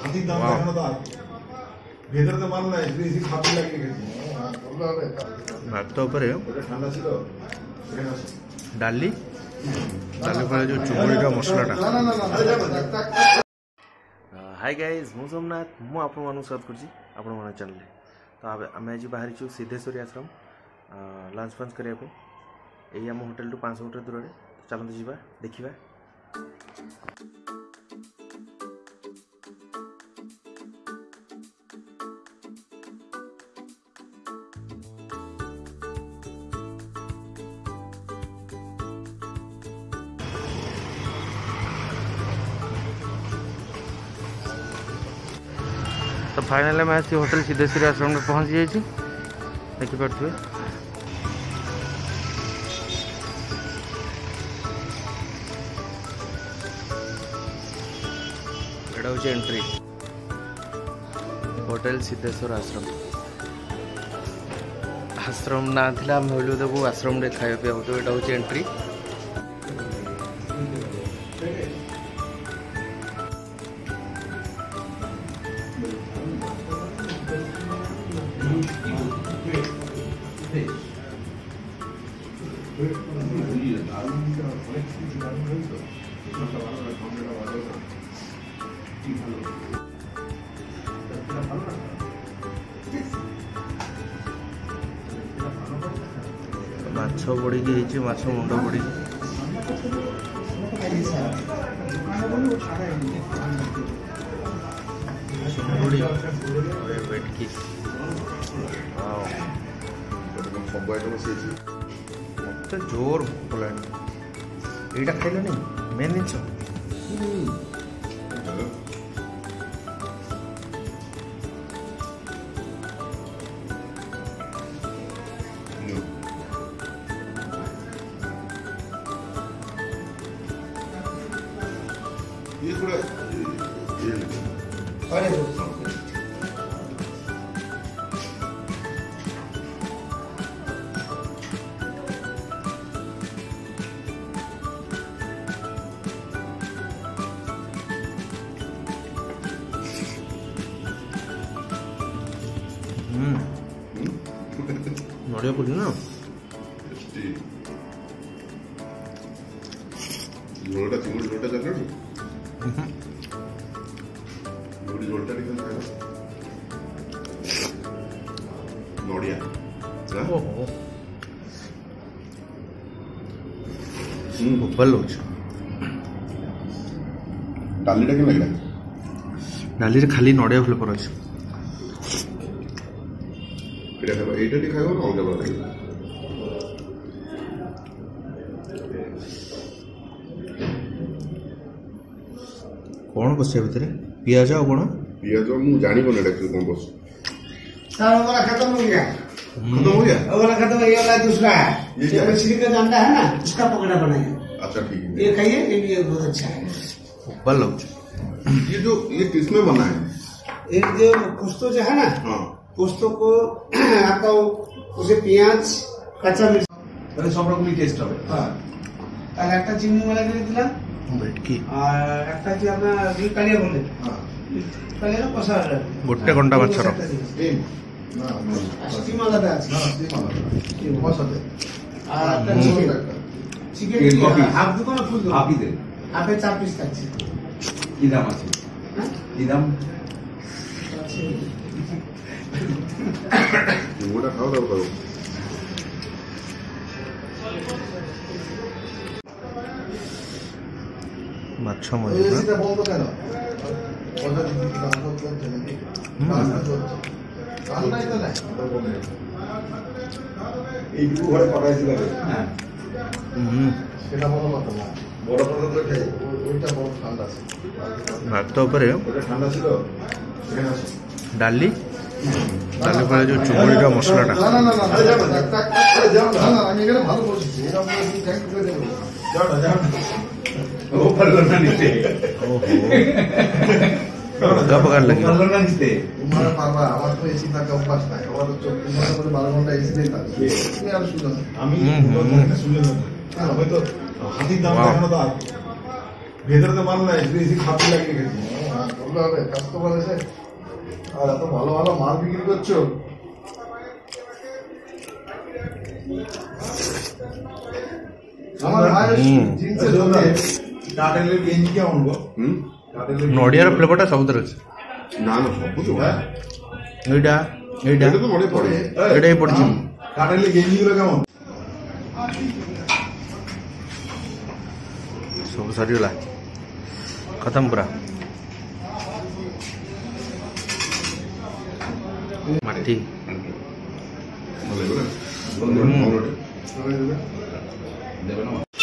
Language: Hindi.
भात डाली डाली जो चुमुड़ी मसलाटा। हाय गाइज मु सोमनाथ मु आप स्वागत कर चैनल। तो आम आज बाहरी सिद्धेश्वरी आश्रम लंच फंच करने यही आम होटेल टू 500 मीटर दूर। चलते जावा देखा। तो फाइनल मैं आसी होटल सिद्धेश्वरी आश्रम में पहुंच जाइए देखिपे। एटा हूँ एंट्री होटल सिद्धेश्वर आश्रम। आश्रम ना था भाविलु देखो आश्रम रे खाया पीवा तो एटा हूँ एंट्री। माछ बड़ी माछ मुंड बड़ी चिंगुड़ी बेटकी मत जोर भोक लगा यहाँ खाइल मेन जिन नड़िया पड़ी ना झोलटा चिंगुड़ी झोलटा चल चिंगुड़ी झोलटा निकल नड़िया भल डालीटा के लगे डाली खाली नड़िया फ्लेवर अच्छे कौन बस भितर पिज कौन पिज मुझे जानी कौन बस खत्म हो गया खत्म हो गया दूसरा है श्री का अंडा है ना उसका पकड़ा बनाया। अच्छा ठीक है ये खाइए ये बहुत अच्छा है। बल ये किसमें बना है ये जो पोस्तो जो है ना पोस्तो को आपका उसे प्याज कच्चा मिर्च মানে সব রকমই টেস্ট হবে। হ্যাঁ আর একটা চিংড়ি মালা করে দিলাম বেটকি আর একটা কি আপনার দুই কালিয়া বলে হ্যাঁ কালিয়া কষা গোটে ঘন্টা মাছর ডিম না স্টিম আলাদা আছে না স্টিম আলাদা কষাতে আর একটা চিকেন কফি হাফ দোকান ফুল হাফই দেন হাফে 4 পিস থাকছে। কি দাম আছে হ্যাঁ কি দাম আছে चिंगुड़ा खाओ तब करो। माछ मजे भात डाली डाली जो चुमुड़ी मसलाटा पकड़ लगी ভেতরে তো মাল নাই বেশি খাপি লাগিয়ে গেছে হবে কাস্টমার এসে আর এত ভালো ভালো মাল বিক্রি করছো। আমার ভাই জিন্সের দোকানে টাটেলের গেঞ্জি কেমন গো? নড়িয়ার ফ্লেভারটা ସବୁଥିରେ ଅଛି। না না ସବୁ তো এইটা এইটা এটা তো মনে পড়ে এটাই পড়ছি। টাটেলের গেঞ্জিগুলো কেমন? ସବୁ ସରିଗଲା ଖତମ ପୁରା। ମାଟି ভালো করে দেবে না